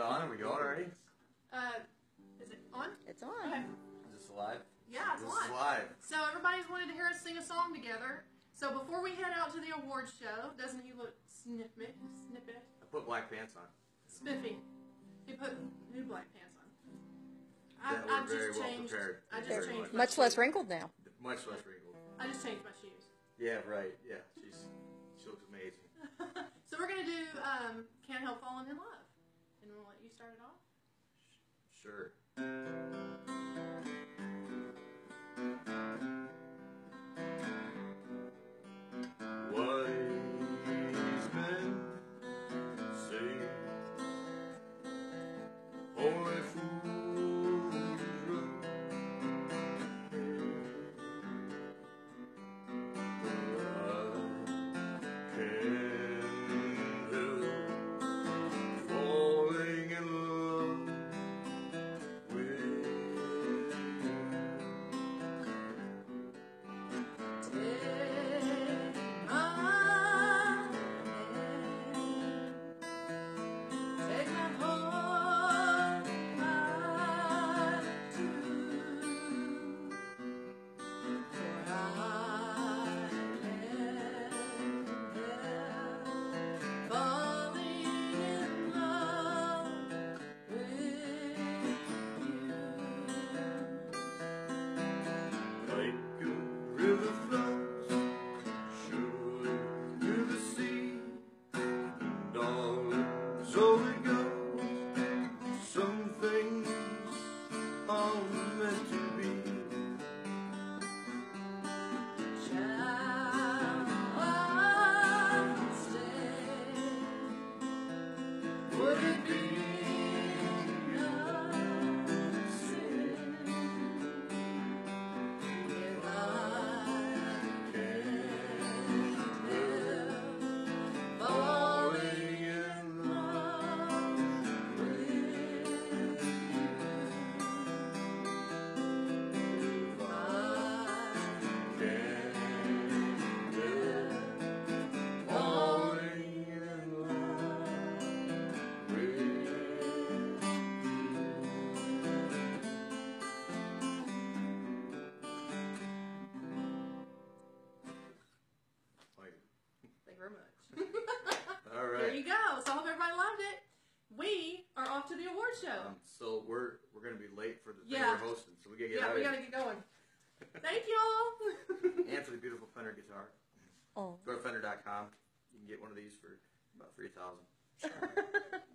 on? Are we going already? Is it on? It's on. Okay. Is this live? Yeah, it's This on. is live. So everybody's wanted to hear us sing a song together. So before we head out to the awards show, doesn't he look snippet? I put black pants on. Spiffy. He put new black pants on. Yeah, we're very well prepared. I just Very changed Much less wrinkled now. Much less wrinkled. I just changed my shoes. Yeah, right. Yeah, she looks amazing. So we're gonna do "Can't Help Falling in Love," and we'll let you start it off. Sure. Wise men say only fools run. I can't help falling in love with you. Take my hand, take my whole life too, for I am falling in love with you. Like a river flows surely to the sea, and darling, so it goes. Some things are meant to be. Shall I stay? Would it be a sin if I can't help falling in love with you? If I can't help falling in love with you. Like, Thank you very much. all There right. you go. So I hope everybody loved it. We are off to the award show. So we're gonna be late for the thing Yeah. we're hosting, so we gotta get Yeah, out we of gotta here. get going. Thank y'all. And for the beautiful Fender guitar, Oh. go to Fender.com. You can get one of these for about $3,000.